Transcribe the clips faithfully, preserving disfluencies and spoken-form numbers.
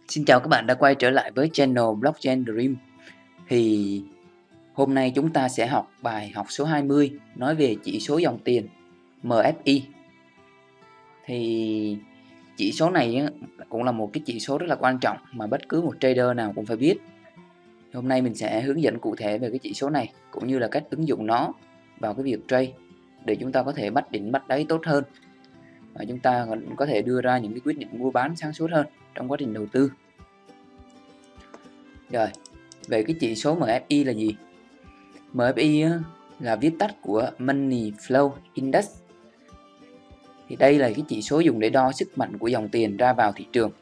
Xin chào các bạn đã quay trở lại với channel Blockchain Dream. Thì hôm nay chúng ta sẽ học bài học số hai mươi nói về chỉ số dòng tiền em ép i. Thì chỉ số này cũng là một cái chỉ số rất là quan trọng mà bất cứ một trader nào cũng phải biết. Hôm nay mình sẽ hướng dẫn cụ thể về cái chỉ số này cũng như là cách ứng dụng nó vào cái việc trade để chúng ta có thể bắt đỉnh bắt đáy tốt hơn và chúng ta có thể đưa ra những cái quyết định mua bán sáng suốt hơn trong quá trình đầu tư. Rồi, về cái chỉ số em ép i là gì? em ép i là viết tắt của Money Flow Index. Thì đây là cái chỉ số dùng để đo sức mạnh của dòng tiền ra vào thị trường.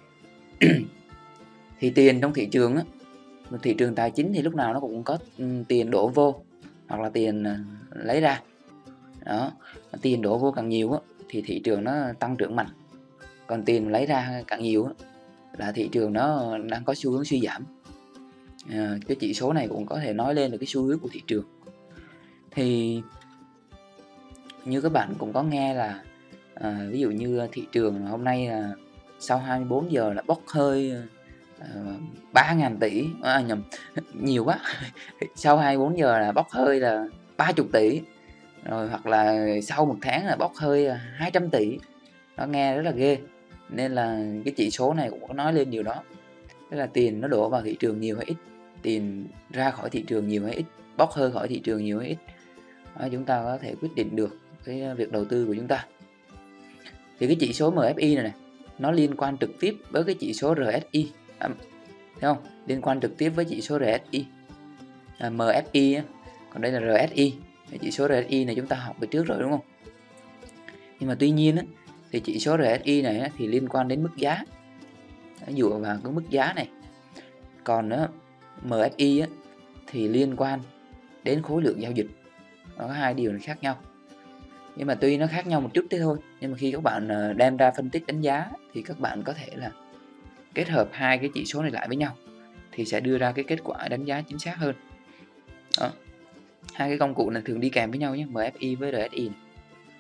Thì tiền trong thị trường á, thị trường tài chính thì lúc nào nó cũng có tiền đổ vô hoặc là tiền lấy ra. Đó, tiền đổ vô càng nhiều á, thì thị trường nó tăng trưởng mạnh. Còn tiền lấy ra càng nhiều á, là thị trường nó đang có xu hướng suy giảm. À, cái chỉ số này cũng có thể nói lên được cái xu hướng của thị trường. Thì như các bạn cũng có nghe là à, ví dụ như thị trường hôm nay là sau hai mươi bốn giờ là bốc hơi à, ba nghìn tỷ, à, nhầm nhiều quá sau hai mươi bốn giờ là bốc hơi là ba mươi tỷ, rồi hoặc là sau một tháng là bốc hơi hai trăm tỷ. Nó nghe rất là ghê, nên là cái chỉ số này cũng có nói lên điều đó, tức là tiền nó đổ vào thị trường nhiều hay ít, tiền ra khỏi thị trường nhiều hay ít, bốc hơi khỏi thị trường nhiều hay ít. Đó, chúng ta có thể quyết định được cái việc đầu tư của chúng ta. Thì cái chỉ số em ép i này, này nó liên quan trực tiếp với cái chỉ số rờ ét i, à, thấy không? Liên quan trực tiếp với chỉ số rờ ét i, à, em ép i, còn đây là rờ ét i. Chỉ số rờ ét i này chúng ta học về trước rồi đúng không? Nhưng mà tuy nhiên á, thì chỉ số rờ ét i này á, thì liên quan đến mức giá, dựa vào cái mức giá này. Còn á, em ép i á, thì liên quan đến khối lượng giao dịch. Nó có hai điều này khác nhau. Nhưng mà tuy nó khác nhau một chút thế thôi, nhưng mà khi các bạn đem ra phân tích đánh giá thì các bạn có thể là kết hợp hai cái chỉ số này lại với nhau thì sẽ đưa ra cái kết quả đánh giá chính xác hơn. Đó. Hai cái công cụ này thường đi kèm với nhau nhé, em ép i với rờ ét i này.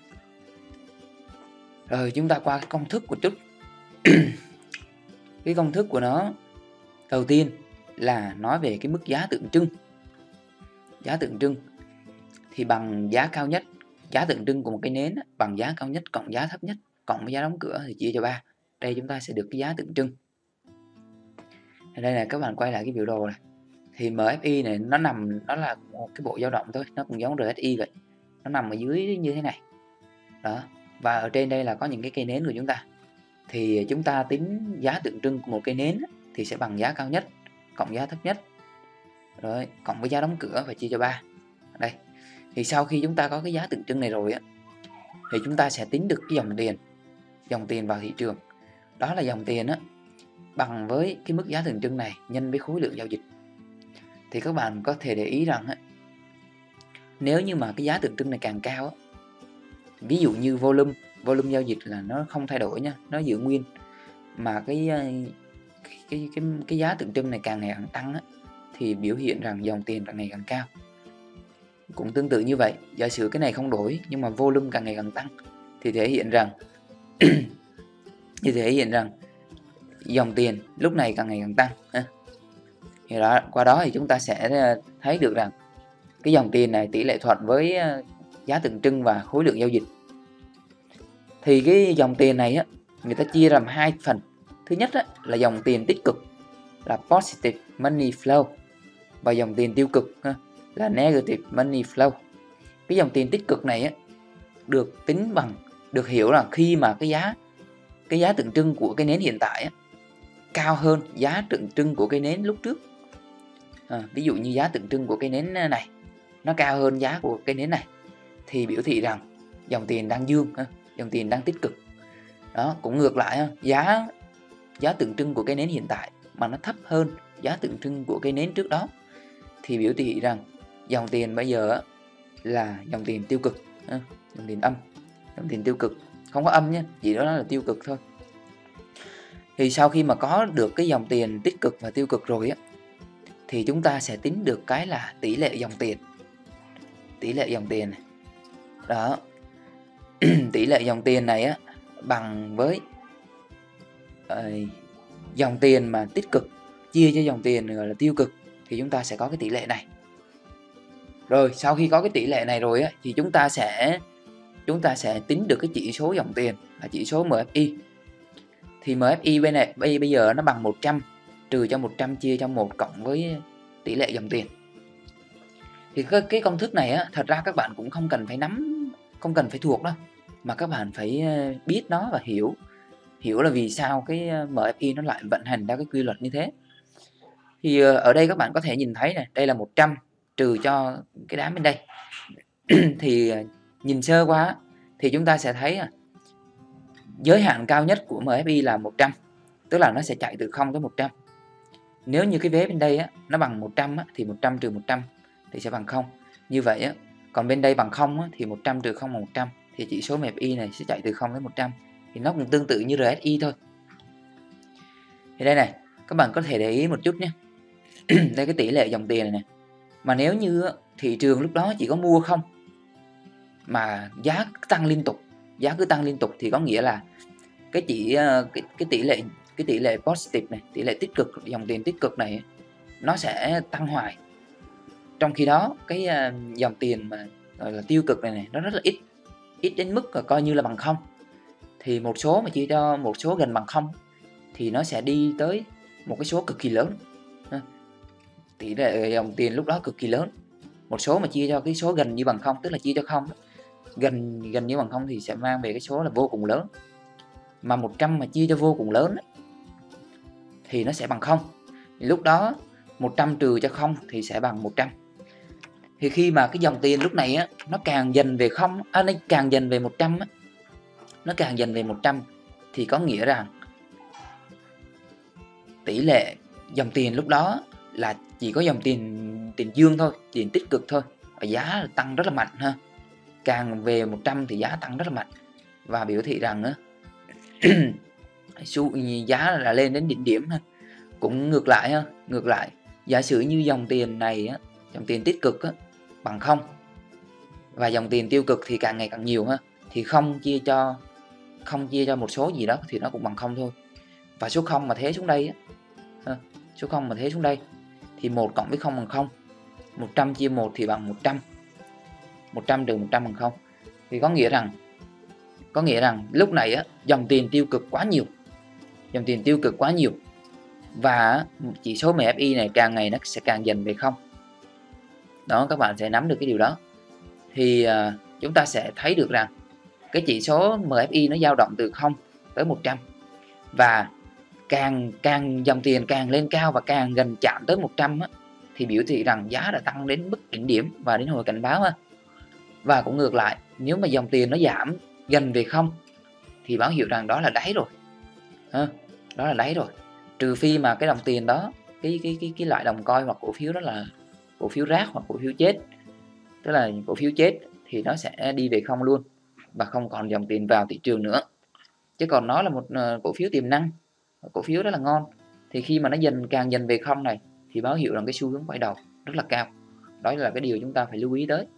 Rồi chúng ta qua cái công thức của chút. Cái công thức của nó đầu tiên là nói về cái mức giá tượng trưng. Giá tượng trưng thì bằng giá cao nhất, giá tượng trưng của một cái nến bằng giá cao nhất cộng giá thấp nhất cộng với giá đóng cửa thì chia cho ba. Đây chúng ta sẽ được cái giá tượng trưng. Đây là các bạn quay lại cái biểu đồ này. Thì em ép i này nó nằm, nó là một cái bộ dao động thôi, nó cũng giống rờ ét i vậy. Nó nằm ở dưới như thế này. Đó. Và ở trên đây là có những cái cây nến của chúng ta. Thì chúng ta tính giá tượng trưng của một cây nến thì sẽ bằng giá cao nhất cộng giá thấp nhất, rồi cộng với giá đóng cửa và chia cho ba. Đây. Thì sau khi chúng ta có cái giá tượng trưng này rồi á, thì chúng ta sẽ tính được cái dòng tiền, dòng tiền vào thị trường. Đó là dòng tiền á bằng với cái mức giá tượng trưng này nhân với khối lượng giao dịch. Thì các bạn có thể để ý rằng á, nếu như mà cái giá tượng trưng này càng cao á, ví dụ như volume, volume giao dịch là nó không thay đổi nha, nó giữ nguyên, mà cái cái cái cái, cái giá tượng trưng này càng ngày càng tăng á, thì biểu hiện rằng dòng tiền càng ngày càng cao. Cũng tương tự như vậy, giả sử cái này không đổi nhưng mà volume càng ngày càng tăng thì thể hiện rằng thì thể hiện rằng dòng tiền lúc này càng ngày càng tăng. Thì đó, qua đó thì chúng ta sẽ thấy được rằng cái dòng tiền này tỷ lệ thuận với giá tượng trưng và khối lượng giao dịch. Thì cái dòng tiền này á, người ta chia làm hai phần. Thứ nhất á, là dòng tiền tích cực là positive money flow, và dòng tiền tiêu cực ha, là negative money flow. Cái dòng tiền tích cực này á, được tính bằng, được hiểu là khi mà cái giá cái giá tượng trưng của cái nến hiện tại á, cao hơn giá tượng trưng của cái nến lúc trước. À, ví dụ như giá tượng trưng của cái nến này nó cao hơn giá của cái nến này thì biểu thị rằng dòng tiền đang dương, ha, dòng tiền đang tích cực. Đó, cũng ngược lại ha, giá giá tượng trưng của cái nến hiện tại mà nó thấp hơn giá tượng trưng của cái nến trước đó thì biểu thị rằng dòng tiền bây giờ là dòng tiền tiêu cực, ha, dòng tiền âm, dòng tiền tiêu cực, không có âm nhé, chỉ đó là tiêu cực thôi. Thì sau khi mà có được cái dòng tiền tích cực và tiêu cực rồi á, thì chúng ta sẽ tính được cái là tỷ lệ dòng tiền. Tỷ lệ dòng tiền này. Đó. Tỷ lệ dòng tiền này á bằng với uh, dòng tiền mà tích cực chia cho dòng tiền gọi là tiêu cực thì chúng ta sẽ có cái tỷ lệ này. Rồi sau khi có cái tỷ lệ này rồi á, thì chúng ta sẽ chúng ta sẽ tính được cái chỉ số dòng tiền là chỉ số em ép i. Thì em ép i bên này bây, bây giờ nó bằng một trăm trừ cho một trăm chia cho một cộng với tỷ lệ dòng tiền. Thì cái, cái công thức này á, thật ra các bạn cũng không cần phải nắm, không cần phải thuộc đâu, mà các bạn phải biết nó và hiểu hiểu là vì sao cái em ép i nó lại vận hành theo cái quy luật như thế. Thì ở đây các bạn có thể nhìn thấy này, đây là một trăm trừ cho cái đám bên đây. Thì nhìn sơ qua thì chúng ta sẽ thấy giới hạn cao nhất của em ép i là một trăm, tức là nó sẽ chạy từ không tới một trăm. Nếu như cái vế bên đây á, nó bằng một trăm á, thì một trăm trừ một trăm thì sẽ bằng không. Như vậy á, còn bên đây bằng không á, thì một trăm trừ không bằng một trăm, thì chỉ số em ép i này sẽ chạy từ không đến một trăm. Thì nó cũng tương tự như rờ ét i thôi. Thì đây này, các bạn có thể để ý một chút nhé. Đây cái tỷ lệ dòng tiền này, này. Mà nếu như thị trường lúc đó chỉ có mua không mà giá tăng liên tục, giá cứ tăng liên tục thì có nghĩa là cái chỉ cái, cái tỷ lệ cái tỷ lệ positive này, tỷ lệ tích cực, dòng tiền tích cực này nó sẽ tăng hoài. Trong khi đó cái dòng tiền mà gọi là tiêu cực này này nó rất là ít, ít đến mức coi như là bằng không. Thì một số mà chia cho một số gần bằng không thì nó sẽ đi tới một cái số cực kỳ lớn. Tỷ lệ dòng tiền lúc đó cực kỳ lớn. Một số mà chia cho cái số gần như bằng không, tức là chia cho không, gần gần như bằng không thì sẽ mang về cái số là vô cùng lớn. Mà một trăm mà chia cho vô cùng lớn thì nó sẽ bằng không. Lúc đó một trăm trừ cho không thì sẽ bằng một trăm. Thì khi mà cái dòng tiền lúc này á, nó càng dần về không, à, nó càng dần về một trăm á, nó càng dần về một trăm thì có nghĩa rằng tỷ lệ dòng tiền lúc đó là chỉ có dòng tiền tiền dương thôi, tiền tích cực thôi, và giá tăng rất là mạnh ha. Càng về một trăm thì giá tăng rất là mạnh và biểu thị rằng á, giá là lên đến đỉnh điểm ha. Cũng ngược lại ha, ngược lại giả sử như dòng tiền này á, dòng tiền tích cực á, bằng không và dòng tiền tiêu cực thì càng ngày càng nhiều ha, thì không chia cho không chia cho một số gì đó thì nó cũng bằng không thôi. Và số không mà thế xuống đây á, số không mà thế xuống đây thì một cộng với không bằng không, một trăm chia một thì bằng một trăm, một trăm trừ một trăm bằng không. Thì có nghĩa rằng có nghĩa rằng lúc này á, dòng tiền tiêu cực quá nhiều, dòng tiền tiêu cực quá nhiều và chỉ số em ép i này càng ngày nó sẽ càng dần về không. Đó, các bạn sẽ nắm được cái điều đó. Thì uh, chúng ta sẽ thấy được rằng cái chỉ số em ép i nó dao động từ không tới một trăm, và càng càng dòng tiền càng lên cao và càng gần chạm tới một trăm á, thì biểu thị rằng giá đã tăng đến mức đỉnh điểm và đến hồi cảnh báo ha. Và cũng ngược lại, nếu mà dòng tiền nó giảm gần về không thì báo hiệu rằng đó là đáy rồi ha, đó là đáy rồi. Trừ phi mà cái đồng tiền đó, cái cái cái cái loại đồng coin hoặc cổ phiếu đó là cổ phiếu rác hoặc cổ phiếu chết, tức là cổ phiếu chết thì nó sẽ đi về không luôn và không còn dòng tiền vào thị trường nữa. Chứ còn nó là một cổ phiếu tiềm năng, cổ phiếu rất là ngon, thì khi mà nó dần càng dần về không này thì báo hiệu rằng cái xu hướng quay đầu rất là cao. Đó là cái điều chúng ta phải lưu ý tới.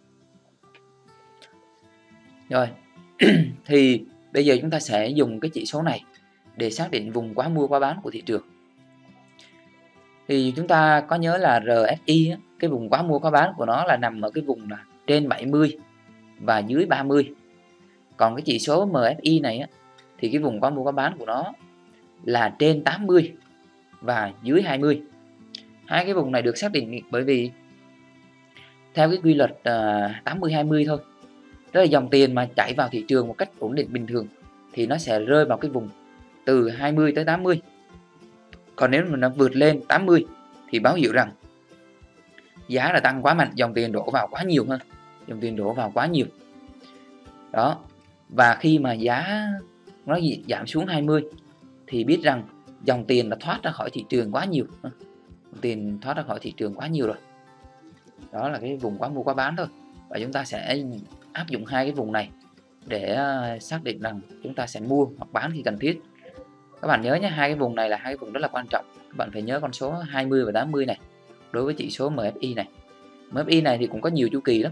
Rồi thì bây giờ chúng ta sẽ dùng cái chỉ số này để xác định vùng quá mua quá bán của thị trường. Thì chúng ta có nhớ là rờ ét i, cái vùng quá mua quá bán của nó là nằm ở cái vùng là trên bảy mươi và dưới ba mươi. Còn cái chỉ số em ép i này á, thì cái vùng quá mua quá bán của nó là trên tám mươi và dưới hai mươi. Hai cái vùng này được xác định bởi vì theo cái quy luật uh, tám mươi hai mươi thôi. Tức là dòng tiền mà chạy vào thị trường một cách ổn định bình thường thì nó sẽ rơi vào cái vùng từ hai mươi tới tám mươi. Còn nếu mà nó vượt lên tám mươi thì báo hiệu rằng giá là tăng quá mạnh, dòng tiền đổ vào quá nhiều ha, dòng tiền đổ vào quá nhiều. Đó. Và khi mà giá nó giảm xuống hai mươi thì biết rằng dòng tiền đã thoát ra khỏi thị trường quá nhiều, dòng tiền thoát ra khỏi thị trường quá nhiều rồi. Đó là cái vùng quá mua quá bán thôi. Và chúng ta sẽ áp dụng hai cái vùng này để xác định rằng chúng ta sẽ mua hoặc bán khi cần thiết. Các bạn nhớ nhé, hai cái vùng này là hai cái vùng rất là quan trọng. Các bạn phải nhớ con số hai mươi và tám mươi này đối với chỉ số em ép i này. em ép i này thì cũng có nhiều chu kỳ lắm.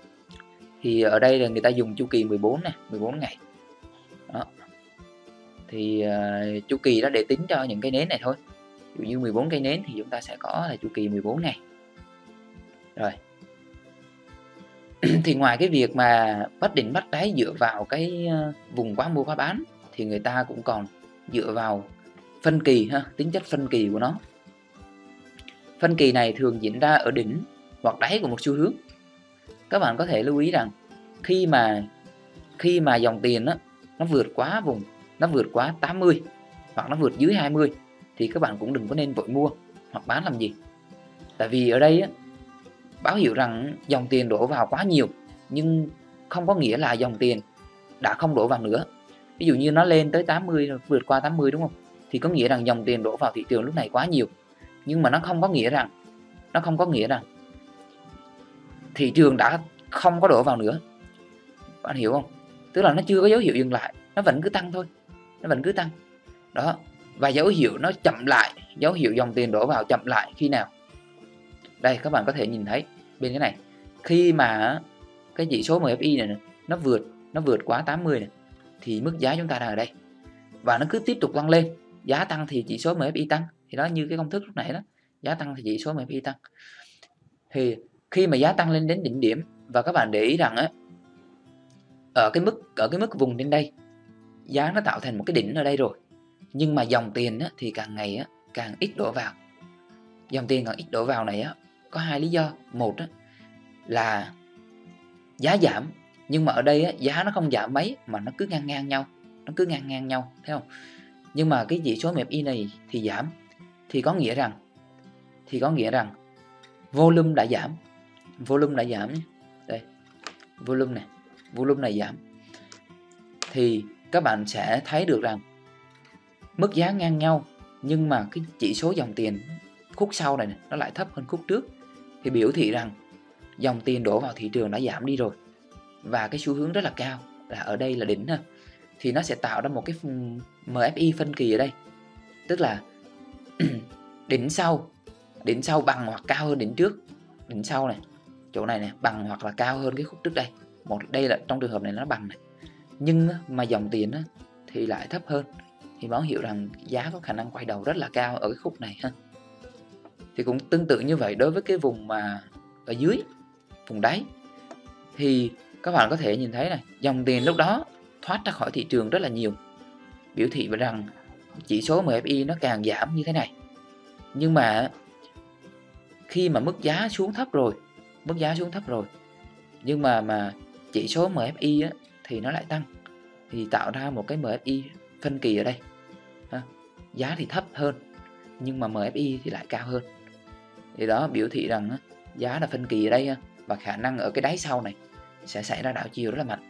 Thì ở đây là người ta dùng chu kỳ mười bốn này, mười bốn ngày. Đó. thì uh, chu kỳ đó để tính cho những cây nến này thôi. Ví dụ như mười bốn cây nến thì chúng ta sẽ có là chu kỳ mười bốn ngày. Rồi thì ngoài cái việc mà bắt đỉnh bắt đáy dựa vào cái vùng quá mua quá bán thì người ta cũng còn dựa vào phân kỳ ha, tính chất phân kỳ của nó. Phân kỳ này thường diễn ra ở đỉnh hoặc đáy của một xu hướng. Các bạn có thể lưu ý rằng khi mà khi mà dòng tiền đó, nó vượt quá vùng, nó vượt quá tám mươi hoặc nó vượt dưới hai mươi thì các bạn cũng đừng có nên vội mua hoặc bán làm gì. Tại vì ở đây á, báo hiệu rằng dòng tiền đổ vào quá nhiều, nhưng không có nghĩa là dòng tiền đã không đổ vào nữa. Ví dụ như nó lên tới tám mươi, vượt qua tám mươi đúng không? Thì có nghĩa rằng dòng tiền đổ vào thị trường lúc này quá nhiều. Nhưng mà nó không có nghĩa rằng nó không có nghĩa rằng thị trường đã không có đổ vào nữa. Bạn hiểu không? Tức là nó chưa có dấu hiệu dừng lại, nó vẫn cứ tăng thôi. Nó vẫn cứ tăng. Đó. Và dấu hiệu nó chậm lại, dấu hiệu dòng tiền đổ vào chậm lại khi nào? Đây các bạn có thể nhìn thấy bên cái này. Khi mà cái chỉ số em ép i này, này nó vượt nó vượt quá tám mươi này thì mức giá chúng ta đang ở đây. Và nó cứ tiếp tục tăng lên, giá tăng thì chỉ số em ép i tăng. Thì đó, như cái công thức lúc nãy đó, giá tăng thì chỉ số em ép i tăng. Thì khi mà giá tăng lên đến đỉnh điểm, và các bạn để ý rằng á, ở cái mức ở cái mức vùng trên đây, giá nó tạo thành một cái đỉnh ở đây rồi. Nhưng mà dòng tiền á, thì càng ngày á, càng ít đổ vào. Dòng tiền càng ít đổ vào này á, có hai lý do. Một á, là giá giảm, nhưng mà ở đây á, giá nó không giảm mấy mà nó cứ ngang ngang nhau, nó cứ ngang ngang nhau, thấy không? Nhưng mà cái chỉ số em ép i này thì giảm, thì có nghĩa rằng thì có nghĩa rằng volume đã giảm, volume đã giảm nhé. Đây, volume này, volume này giảm. Thì các bạn sẽ thấy được rằng mức giá ngang nhau, nhưng mà cái chỉ số dòng tiền khúc sau này, này nó lại thấp hơn khúc trước, thì biểu thị rằng dòng tiền đổ vào thị trường đã giảm đi rồi, và cái xu hướng rất là cao là ở đây là đỉnh ha. Thì nó sẽ tạo ra một cái em ép i phân kỳ ở đây, tức là đỉnh sau đỉnh sau bằng hoặc cao hơn đỉnh trước. Đỉnh sau này, chỗ này này bằng hoặc là cao hơn cái khúc trước đây. Một đây là trong trường hợp này nó bằng này, nhưng mà dòng tiền á, thì lại thấp hơn, thì báo hiệu rằng giá có khả năng quay đầu rất là cao ở cái khúc này ha. Thì cũng tương tự như vậy đối với cái vùng mà ở dưới, vùng đáy, thì các bạn có thể nhìn thấy này, dòng tiền lúc đó thoát ra khỏi thị trường rất là nhiều, biểu thị rằng chỉ số em ép i nó càng giảm như thế này. Nhưng mà khi mà mức giá xuống thấp rồi, mức giá xuống thấp rồi, nhưng mà mà chỉ số em ép i á, thì nó lại tăng, thì tạo ra một cái em ép i phân kỳ ở đây ha. Giá thì thấp hơn, nhưng mà em ép i thì lại cao hơn. Thì đó biểu thị rằng á, giá là phân kỳ ở đây ha, và khả năng ở cái đáy sau này sẽ xảy ra đảo chiều rất là mạnh.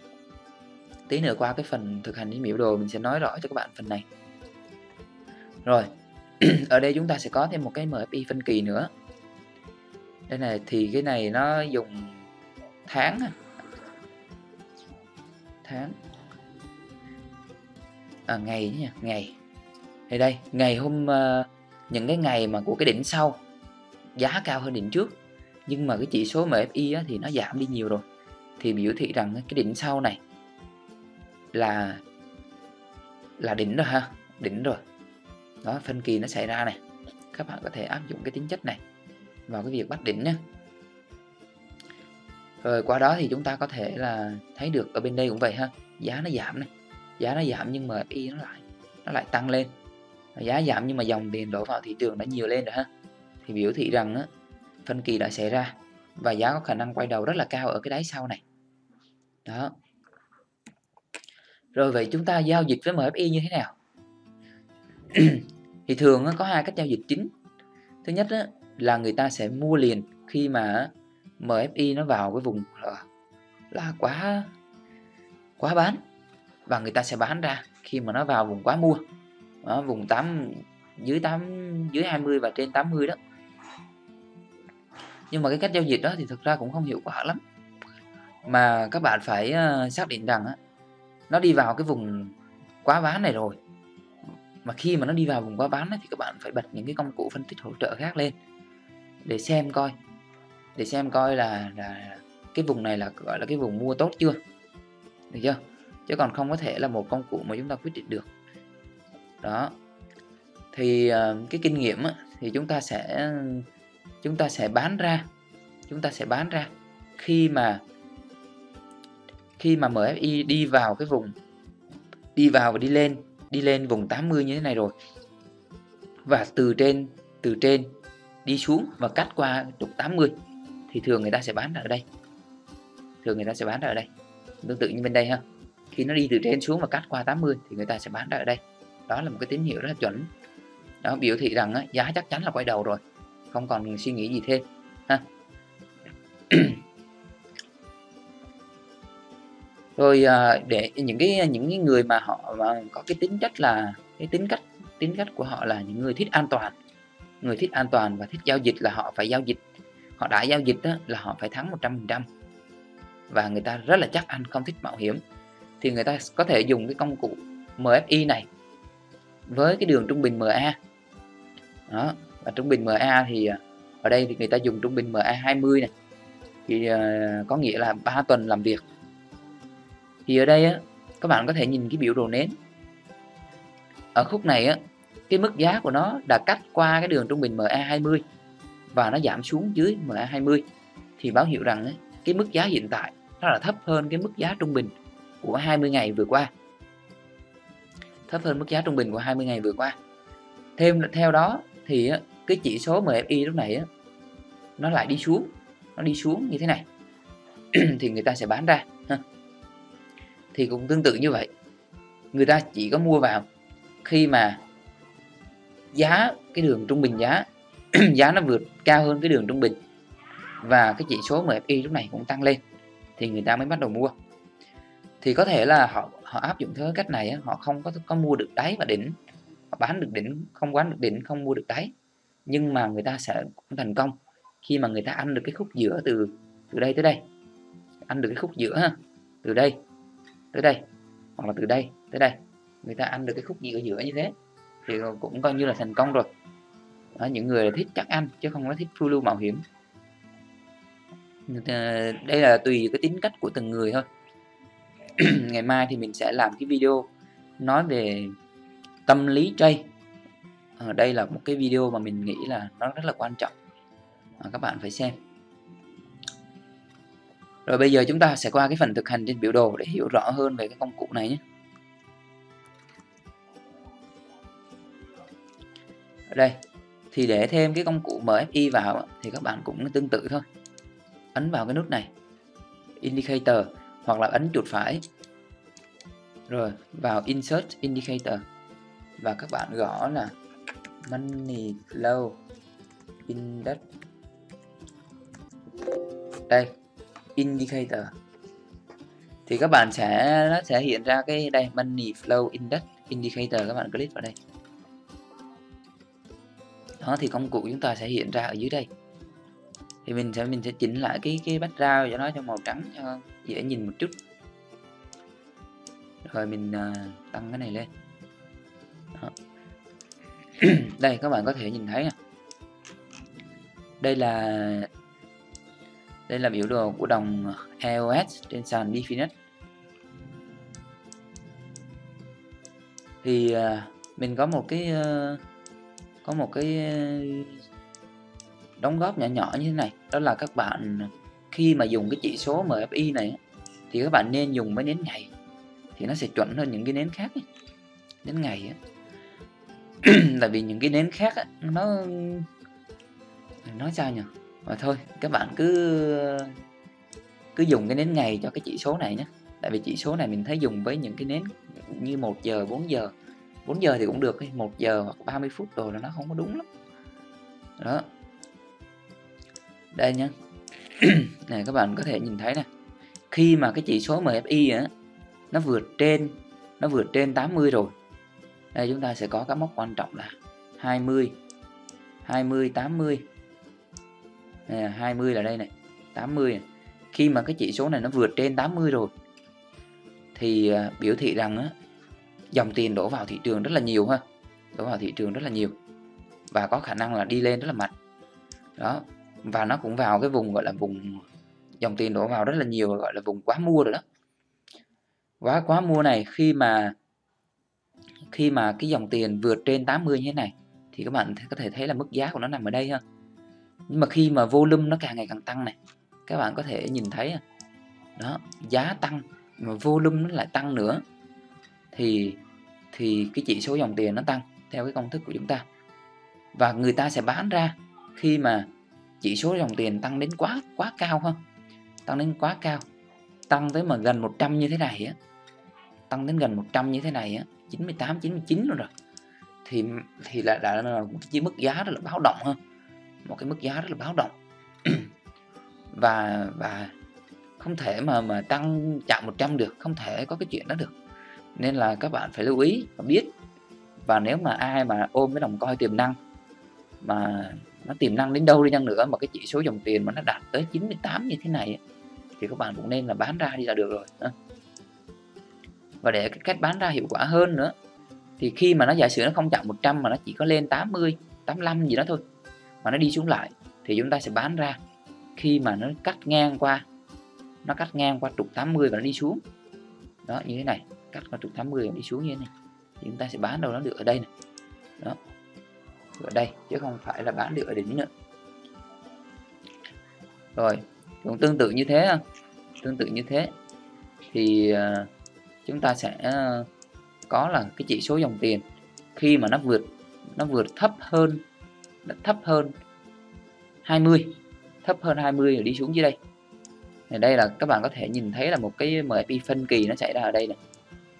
Tí nữa qua cái phần thực hành trên biểu đồ mình sẽ nói rõ cho các bạn phần này. Rồi, ở đây chúng ta sẽ có thêm một cái em ép i phân kỳ nữa. Đây này, thì cái này nó dùng tháng tháng à, ngày nha, ngày. Thì đây, ngày hôm uh, những cái ngày mà của cái đỉnh sau giá cao hơn đỉnh trước, nhưng mà cái chỉ số em ép i á, thì nó giảm đi nhiều rồi, thì biểu thị rằng cái đỉnh sau này là là đỉnh rồi ha, đỉnh rồi. Đó, phân kỳ nó xảy ra này. Các bạn có thể áp dụng cái tính chất này vào cái việc bắt đỉnh nhé. Rồi qua đó thì chúng ta có thể là thấy được ở bên đây cũng vậy ha, giá nó giảm này, giá nó giảm nhưng mà em ép i nó lại nó lại tăng lên. Giá giảm nhưng mà dòng tiền đổ vào thị trường đã nhiều lên rồi ha, thì biểu thị rằng á, phân kỳ đã xảy ra và giá có khả năng quay đầu rất là cao ở cái đáy sau này. Đó. Rồi vậy chúng ta giao dịch với em ép i như thế nào? Thì thường á, có hai cách giao dịch chính. Thứ nhất á, là người ta sẽ mua liền khi mà em ép i nó vào cái vùng là, là quá quá bán, và người ta sẽ bán ra khi mà nó vào vùng quá mua. Đó, vùng tám dưới tám dưới hai mươi và trên tám mươi đó. Nhưng mà cái cách giao dịch đó thì thực ra cũng không hiệu quả lắm, mà các bạn phải uh, xác định rằng á, nó đi vào cái vùng quá bán này rồi. Mà khi mà nó đi vào vùng quá bán ấy, thì các bạn phải bật những cái công cụ phân tích hỗ trợ khác lên để xem coi để xem coi là, là cái vùng này là gọi là cái vùng mua tốt chưa, được chưa? Chứ còn không có thể là một công cụ mà chúng ta quyết định được. Đó. Thì uh, cái kinh nghiệm á, thì chúng ta sẽ chúng ta sẽ bán ra chúng ta sẽ bán ra khi mà khi mà em ép i đi vào cái vùng đi vào và đi lên đi lên vùng tám mươi như thế này rồi, và từ trên từ trên đi xuống và cắt qua trục tám mươi, thì thường người ta sẽ bán ra ở đây thường người ta sẽ bán ra ở đây tương tự như bên đây ha. Khi nó đi từ trên xuống và cắt qua tám mươi thì người ta sẽ bán ra ở đây. Đó là một cái tín hiệu rất là chuẩn. Đó, biểu thị rằng á, giá chắc chắn là quay đầu rồi, không còn suy nghĩ gì thêm ha. Rồi để những cái những cái người mà họ mà có cái tính chất là cái tính cách tính cách của họ là những người thích an toàn, người thích an toàn và thích giao dịch, là họ phải giao dịch, họ đã giao dịch đó, là họ phải thắng một trăm phần trăm, và người ta rất là chắc ăn, không thích mạo hiểm, thì người ta có thể dùng cái công cụ em ép i này với cái đường trung bình em a. Đó, và trung bình em a thì ở đây thì người ta dùng trung bình em a hai mươi này, thì uh, có nghĩa là ba tuần làm việc. Thì ở đây á, các bạn có thể nhìn cái biểu đồ nến ở khúc này á, cái mức giá của nó đã cắt qua cái đường trung bình em a hai mươi và nó giảm xuống dưới em a hai mươi, thì báo hiệu rằng á, cái mức giá hiện tại nó là thấp hơn cái mức giá trung bình của hai mươi ngày vừa qua thấp hơn mức giá trung bình của hai mươi ngày vừa qua. Thêm theo đó thì á, cái chỉ số em ép i lúc này á, nó lại đi xuống nó đi xuống như thế này thì người ta sẽ bán ra ha. Thì cũng tương tự như vậy, người ta chỉ có mua vào khi mà giá cái đường trung bình giá giá nó vượt cao hơn cái đường trung bình và cái chỉ số em ép i lúc này cũng tăng lên thì người ta mới bắt đầu mua. Thì có thể là họ họ áp dụng theo cách này, họ không có có mua được đáy và đỉnh, họ bán được đỉnh, không bán được đỉnh, không mua được đáy, nhưng mà người ta sẽ thành công khi mà người ta ăn được cái khúc giữa từ từ đây tới đây, ăn được cái khúc giữa ha, từ đây tới đây hoặc là từ đây tới đây, người ta ăn được cái khúc giữa giữa như thế thì cũng coi như là thành công rồi. Đó, những người thích chắc ăn chứ không có thích phiêu lưu mạo hiểm. Đây là tùy cái tính cách của từng người thôi. Ngày mai thì mình sẽ làm cái video nói về tâm lý trade. Ở đây là một cái video mà mình nghĩ là nó rất là quan trọng, à, các bạn phải xem. Rồi bây giờ chúng ta sẽ qua cái phần thực hành trên biểu đồ để hiểu rõ hơn về cái công cụ này nhé. Ở đây thì để thêm cái công cụ em ép i vào thì các bạn cũng tương tự thôi, ấn vào cái nút này indicator hoặc là ấn chuột phải rồi vào insert indicator và các bạn gõ là money flow index. Đây, indicator thì các bạn sẽ nó sẽ hiện ra cái đây money flow index indicator, các bạn click vào đây. Đó thì công cụ chúng ta sẽ hiện ra ở dưới đây. Thì mình sẽ mình sẽ chỉnh lại cái cái background cho nó cho màu trắng cho dễ nhìn một chút. Rồi mình uh, tăng cái này lên. Đó. Đây các bạn có thể nhìn thấy nè. Đây là đây là biểu đồ của đồng e o ét trên sàn Bitfinex. Thì uh, mình có một cái uh, có một cái uh, đóng góp nhỏ nhỏ như thế này, đó là các bạn khi mà dùng cái chỉ số em ép i này thì các bạn nên dùng với nến ngày thì nó sẽ chuẩn hơn những cái nến khác ấy. Nến ngày ấy. Tại vì những cái nến khác ấy, nó nói sao nhỉ, mà thôi các bạn cứ cứ dùng cái nến ngày cho cái chỉ số này nhé. Tại vì chỉ số này mình thấy dùng với những cái nến như một giờ, bốn giờ bốn giờ thì cũng được, một giờ hoặc ba mươi phút rồi là nó không có đúng lắm. Đó, đây nhá. Này các bạn có thể nhìn thấy nè, khi mà cái chỉ số em ép i á, nó vượt trên nó vượt trên tám mươi rồi, đây chúng ta sẽ có các mốc quan trọng là hai mươi, hai mươi, tám mươi. Này, hai mươi là đây này, tám mươi này. Khi mà cái chỉ số này nó vượt trên tám mươi rồi thì uh, biểu thị rằng á, dòng tiền đổ vào thị trường rất là nhiều ha, đổ vào thị trường rất là nhiều và có khả năng là đi lên rất là mạnh. Đó, và nó cũng vào cái vùng gọi là vùng dòng tiền đổ vào rất là nhiều, gọi là vùng quá mua rồi đó. Quá quá mua này, khi mà khi mà cái dòng tiền vượt trên tám mươi như thế này thì các bạn có thể thấy là mức giá của nó nằm ở đây ha. Nhưng mà khi mà volume nó càng ngày càng tăng này, các bạn có thể nhìn thấy đó, giá tăng mà volume nó lại tăng nữa, thì thì cái chỉ số dòng tiền nó tăng theo cái công thức của chúng ta, và người ta sẽ bán ra khi mà chỉ số dòng tiền tăng đến quá quá cao ha, tăng đến quá cao, tăng tới mà gần một trăm như thế này á, tăng đến gần một trăm như thế này á, chín mươi tám, chín mươi chín rồi, thì thì là đã là một cái mức giá rất là báo động ha, một cái mức giá rất là báo động. và và không thể mà mà tăng chạm một trăm được, không thể có cái chuyện đó được. Nên là các bạn phải lưu ý và biết. Và nếu mà ai mà ôm cái đồng coin tiềm năng mà nó tiềm năng đến đâu đi chăng nữa mà cái chỉ số dòng tiền mà nó đạt tới chín mươi tám như thế này thì các bạn cũng nên là bán ra đi là được rồi. Và để cái cách bán ra hiệu quả hơn nữa thì khi mà nó giả sử nó không chạm một trăm mà nó chỉ có lên tám mươi, tám mươi lăm gì đó thôi, mà nó đi xuống lại thì chúng ta sẽ bán ra khi mà nó cắt ngang qua nó cắt ngang qua trục tám mươi và nó đi xuống. Đó, như thế này, cắt qua trục tám mươi và đi xuống như thế này. Thì chúng ta sẽ bán đâu nó được ở đây này. Đó. Ở đây chứ không phải là bán được ở đỉnh nữa. Rồi, cũng tương tự như thế, tương tự như thế thì uh, chúng ta sẽ uh, có là cái chỉ số dòng tiền khi mà nó vượt nó vượt thấp hơn thấp hơn hai mươi, thấp hơn hai mươi rồi đi xuống dưới đây. Ở đây là các bạn có thể nhìn thấy là một cái em ép i phân kỳ nó xảy ra ở đây này.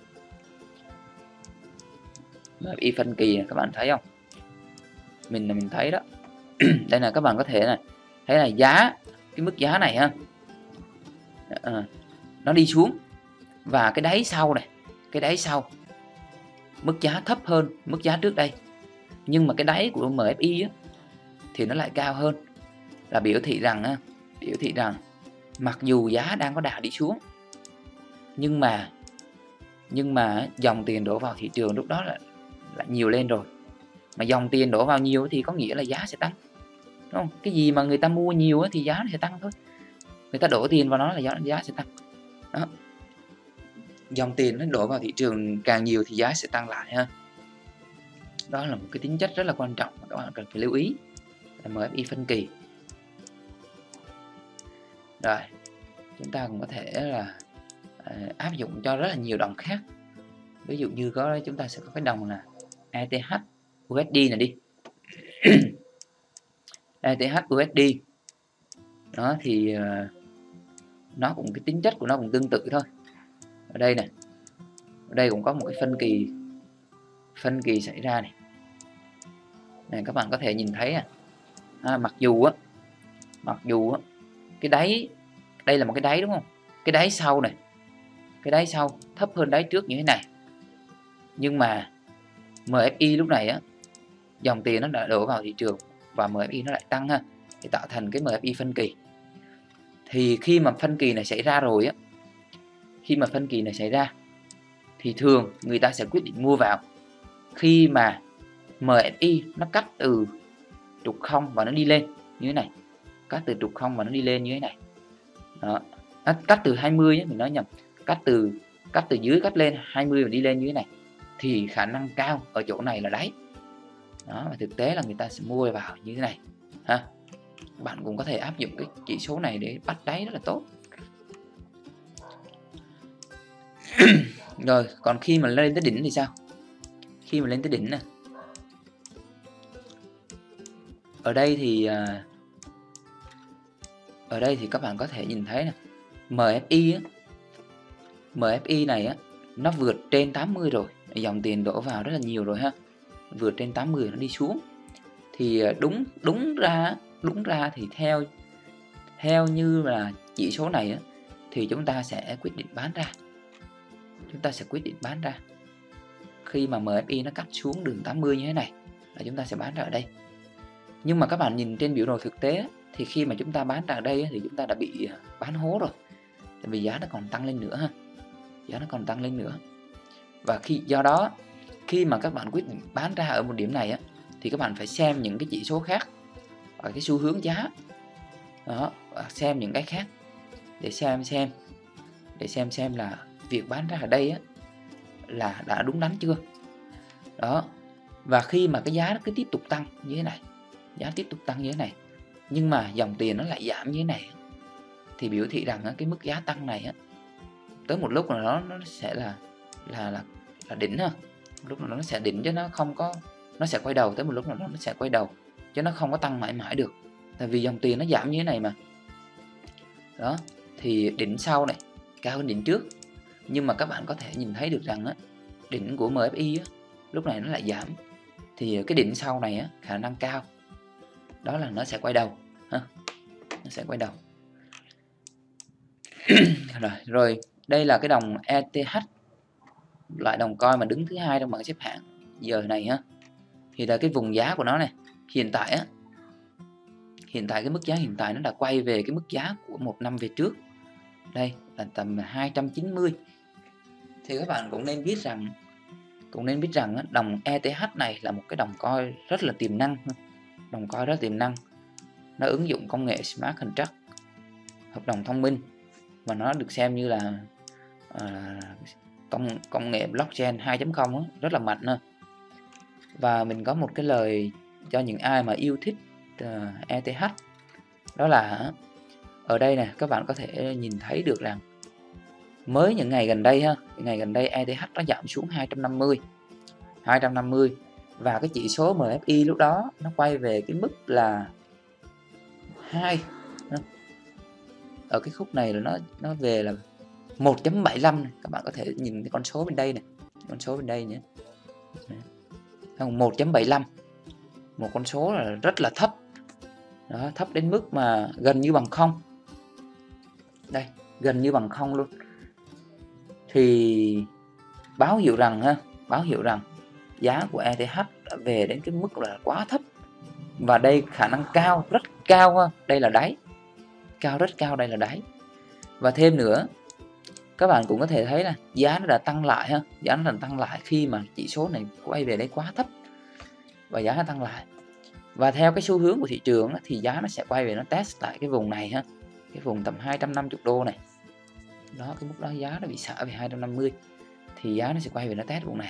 em ép i phân kỳ này, các bạn thấy không? Mình là mình thấy đó. Đây là các bạn có thể này, thấy là giá, cái mức giá này ha, à, nó đi xuống và cái đáy sau này, cái đáy sau mức giá thấp hơn mức giá trước đây, nhưng mà cái đáy của em ép i á, thì nó lại cao hơn, là biểu thị rằng á, biểu thị rằng mặc dù giá đang có đà đi xuống nhưng mà nhưng mà dòng tiền đổ vào thị trường lúc đó là lại nhiều lên rồi. Mà dòng tiền đổ vào nhiều thì có nghĩa là giá sẽ tăng, đúng không? Cái gì mà người ta mua nhiều thì giá nó sẽ tăng thôi, người ta đổ tiền vào nó là giá, giá sẽ tăng. Đó, dòng tiền nó đổ vào thị trường càng nhiều thì giá sẽ tăng lại ha. Đó là một cái tính chất rất là quan trọng mà các bạn cần phải lưu ý, là em ép i phân kỳ. Rồi, chúng ta cũng có thể là à, áp dụng cho rất là nhiều đồng khác. Ví dụ như có chúng ta sẽ có cái đồng là e tê hát u ét đê này đi. e tê hát u ét đê đó thì uh, nó cũng cái tính chất của nó cũng tương tự thôi. Ở đây này, ở đây cũng có một cái phân kỳ phân kỳ xảy ra này. Này các bạn có thể nhìn thấy à, à mặc dù á mặc dù á cái đáy đây là một cái đáy, đúng không? Cái đáy sau này, cái đáy sau thấp hơn đáy trước như thế này, nhưng mà em ép i lúc này á, dòng tiền nó đã đổ vào thị trường và em ép i nó lại tăng ha, thì tạo thành cái em ép i phân kỳ. Thì khi mà phân kỳ này xảy ra rồi á, khi mà phân kỳ này xảy ra thì thường người ta sẽ quyết định mua vào khi mà em ép i nó cắt từ trục không và nó đi lên như thế này, cắt từ trục không và nó đi lên như thế này. Đó, cắt từ hai mươi ấy, mình nói nhầm, cắt từ cắt từ dưới cắt lên hai mươi và đi lên như thế này, thì khả năng cao ở chỗ này là đáy. Đó, và thực tế là người ta sẽ mua vào như thế này ha. Bạn cũng có thể áp dụng cái chỉ số này để bắt đáy rất là tốt. Rồi, còn khi mà lên tới đỉnh thì sao? Khi mà lên tới đỉnh này, ở đây thì ở đây thì các bạn có thể nhìn thấy nè, em ép i á, em ép i này á, nó vượt trên tám mươi rồi, dòng tiền đổ vào rất là nhiều rồi ha, vượt trên tám mươi nó đi xuống. Thì đúng đúng ra đúng ra thì theo theo như là chỉ số này á, thì chúng ta sẽ quyết định bán ra, chúng ta sẽ quyết định bán ra khi mà em ép i nó cắt xuống đường tám mươi như thế này là chúng ta sẽ bán ra ở đây. Nhưng mà các bạn nhìn trên biểu đồ thực tế thì khi mà chúng ta bán ra ở đây thì chúng ta đã bị bán hố rồi, tại vì giá nó còn tăng lên nữa ha, giá nó còn tăng lên nữa. Và khi do đó khi mà các bạn quyết định bán ra ở một điểm này á, thì các bạn phải xem những cái chỉ số khác và cái xu hướng giá đó, và xem những cái khác để xem xem để xem xem là việc bán ra ở đây á, là đã đúng đắn chưa. Đó. Và khi mà cái giá nó cứ tiếp tục tăng như thế này, giá tiếp tục tăng như thế này, nhưng mà dòng tiền nó lại giảm như thế này, thì biểu thị rằng cái mức giá tăng này tới một lúc nào đó nó sẽ là là là, là đỉnh ha. Lúc nào nó sẽ đỉnh chứ nó không có, nó sẽ quay đầu, tới một lúc nào đó nó sẽ quay đầu chứ nó không có tăng mãi mãi được, tại vì dòng tiền nó giảm như thế này mà. Đó, thì đỉnh sau này cao hơn đỉnh trước, nhưng mà các bạn có thể nhìn thấy được rằng á, đỉnh của em ép i á, lúc này nó lại giảm, thì cái đỉnh sau này á, khả năng cao đó là nó sẽ quay đầu ha, nó sẽ quay đầu. rồi rồi đây là cái đồng e tê hát, loại đồng coin mà đứng thứ hai trong bảng xếp hạng giờ này ha. Thì là cái vùng giá của nó này, hiện tại á, hiện tại cái mức giá hiện tại nó đã quay về cái mức giá của một năm về trước, đây là tầm hai trăm chín mươi. Thì các bạn cũng nên biết rằng cũng nên biết rằng đồng e tê hát này là một cái đồng coin rất là tiềm năng, đồng coin rất tiềm năng. Nó ứng dụng công nghệ smart contract, hợp đồng thông minh, và nó được xem như là à, công công nghệ blockchain hai chấm không rất là mạnh ha. Và mình có một cái lời cho những ai mà yêu thích uh, e tê hát, đó là ở đây nè, các bạn có thể nhìn thấy được rằng mới những ngày gần đây ha, những ngày gần đây e tê hát nó giảm xuống hai trăm năm mươi, và cái chỉ số em ép i lúc đó nó quay về cái mức là hai, ở cái khúc này là nó nó về là một chấm bảy lăm này. Các bạn có thể nhìn cái con số bên đây này, con số bên đây nhé, một chấm bảy lăm, một con số là rất là thấp. Đó, thấp đến mức mà gần như bằng không, đây gần như bằng không luôn, thì báo hiệu rằng ha, báo hiệu rằng giá của e tê hát đã về đến cái mức là quá thấp, và đây khả năng cao, rất cao ha, đây là đáy, cao rất cao, đây là đáy. Và thêm nữa, các bạn cũng có thể thấy là giá nó đã tăng lại ha, giá nó đã tăng lại khi mà chỉ số này quay về đấy quá thấp, và giá nó tăng lại. Và theo cái xu hướng của thị trường thì giá nó sẽ quay về nó test lại cái vùng này ha, cái vùng tầm hai trăm năm mươi đô này. Đó, cái mức đó giá nó bị xả về hai trăm năm mươi, thì giá nó sẽ quay về nó test vùng này.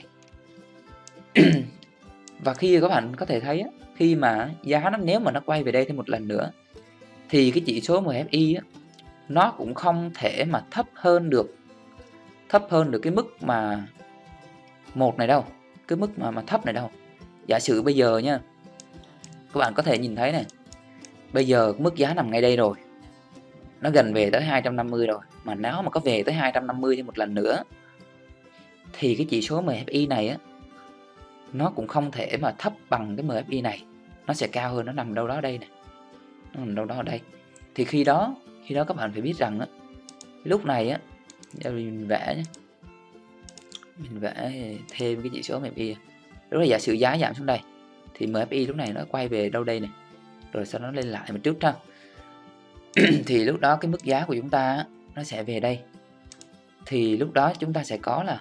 Và khi các bạn có thể thấy á, khi mà giá nó, nếu mà nó quay về đây thêm một lần nữa, thì cái chỉ số em ép i á, nó cũng không thể mà thấp hơn được, thấp hơn được cái mức mà một này đâu, cái mức mà mà thấp này đâu. Giả sử bây giờ nha, các bạn có thể nhìn thấy này, bây giờ mức giá nằm ngay đây rồi, nó gần về tới hai trăm năm mươi rồi, mà nếu mà có về tới hai trăm năm mươi thêm một lần nữa, thì cái chỉ số em ép i này á, nó cũng không thể mà thấp bằng cái em ép i này, nó sẽ cao hơn, nó nằm đâu đó đây này, nó nằm đâu đó ở đây. Thì khi đó, khi đó các bạn phải biết rằng á, lúc này á, mình vẽ nhé, mình vẽ thêm cái chỉ số em ép i. Lúc này giả sử giá giảm xuống đây, thì em ép i lúc này nó quay về đâu đây này, rồi sau đó lên lại một chút ha. Thì lúc đó cái mức giá của chúng ta nó sẽ về đây, thì lúc đó chúng ta sẽ có là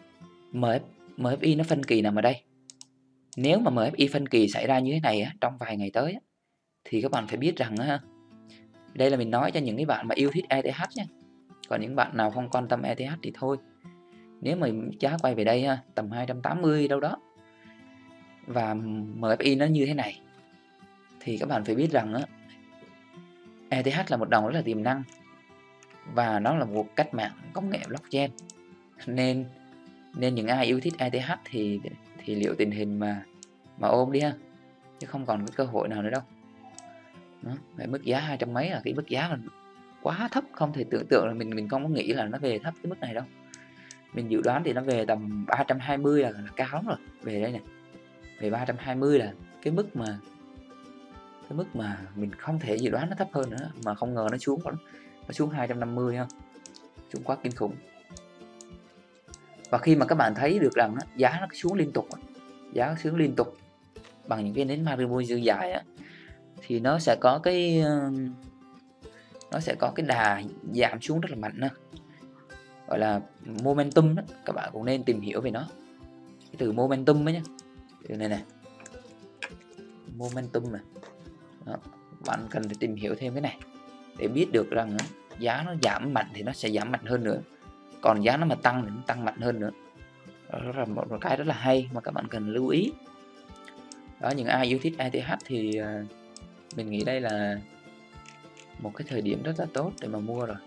em ép i nó phân kỳ nằm ở đây. Nếu mà em ép i phân kỳ xảy ra như thế này á, trong vài ngày tới á, thì các bạn phải biết rằng á, đây là mình nói cho những cái bạn mà yêu thích e tê hát nhé, còn những bạn nào không quan tâm e tê hát thì thôi. Nếu mà giá quay về đây ha, tầm hai trăm tám mươi đâu đó, và em ép i nó như thế này, thì các bạn phải biết rằng á, e tê hát là một đồng rất là tiềm năng, và nó là một cách mạng công nghệ blockchain, nên nên những ai yêu thích e tê hát thì thì liệu tình hình mà mà ôm đi ha, chứ không còn cái cơ hội nào nữa đâu. Đó, mức giá hai trăm mấy là cái mức giá là quá thấp, không thể tưởng tượng là mình mình không có nghĩ là nó về thấp cái mức này đâu. Mình dự đoán thì nó về tầm ba trăm hai mươi là, là cao lắm rồi. Về đây này, về ba trăm hai mươi là cái mức mà cái mức mà mình không thể dự đoán nó thấp hơn nữa, mà không ngờ nó xuống nó xuống hai trăm năm mươi ha, xuống quá kinh khủng. Và khi mà các bạn thấy được rằng á, giá nó xuống liên tục, giá nó xuống liên tục bằng những cái nến Maribor dài á, thì nó sẽ có cái nó sẽ có cái đà giảm xuống rất là mạnh ha, gọi là momentum đó. Các bạn cũng nên tìm hiểu về nó, cái từ momentum ấy nhé, từ này này, momentum này. Đó, bạn cần phải tìm hiểu thêm cái này để biết được rằng á, giá nó giảm mạnh thì nó sẽ giảm mạnh hơn nữa, còn giá nó mà tăng thì nó tăng mạnh hơn nữa. Đó là một cái rất là hay mà các bạn cần lưu ý. Đó, những ai yêu thích e tê hát thì uh, mình nghĩ đây là một cái thời điểm rất là tốt để mà mua rồi.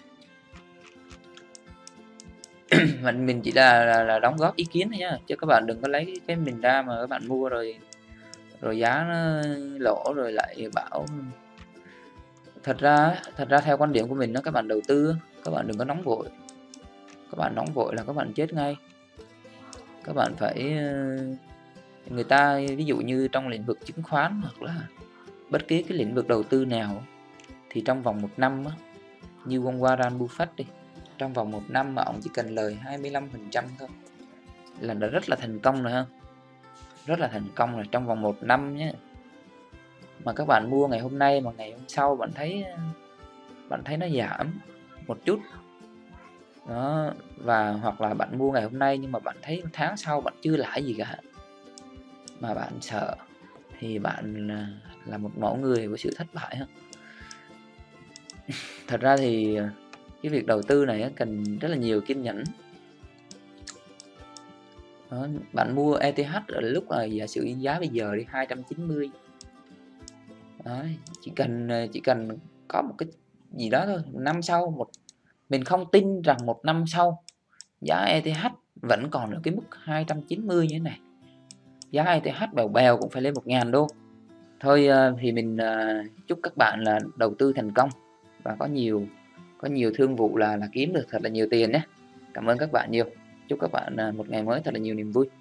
mình mình chỉ là, là là đóng góp ý kiến thôi nhá, chứ các bạn đừng có lấy cái mình ra mà các bạn mua rồi rồi giá nó lỗ rồi lại bảo. Thật ra thật ra theo quan điểm của mình đó, các bạn đầu tư các bạn đừng có nóng vội. Các bạn nóng vội là các bạn chết ngay. Các bạn phải, người ta ví dụ như trong lĩnh vực chứng khoán hoặc là bất kỳ cái lĩnh vực đầu tư nào thì trong vòng một năm á, như ông Warren Buffett đi, trong vòng một năm mà ông chỉ cần lời hai mươi lăm phần trăm thôi là đã rất là thành công rồi ha. Rất là thành công rồi trong vòng một năm nhé. Mà các bạn mua ngày hôm nay mà ngày hôm sau bạn thấy bạn thấy nó giảm một chút đó, và hoặc là bạn mua ngày hôm nay nhưng mà bạn thấy tháng sau bạn chưa lãi gì cả mà bạn sợ, thì bạn là một mẫu người của sự thất bại ha. Thật ra thì cái việc đầu tư này cần rất là nhiều kiên nhẫn. Đó, bạn mua e tê hát ở lúc là giả sử giá bây giờ đi hai trăm chín mươi. Đó, chỉ cần chỉ cần có một cái gì đó thôi, năm sau một mình không tin rằng một năm sau giá e tê hát vẫn còn ở cái mức hai trăm chín mươi như thế này. Giá e tê hát bèo bèo cũng phải lên một ngàn đô. Thôi thì mình chúc các bạn là đầu tư thành công và có nhiều có nhiều thương vụ là là kiếm được thật là nhiều tiền nhé. Cảm ơn các bạn nhiều. Chúc các bạn một ngày mới thật là nhiều niềm vui.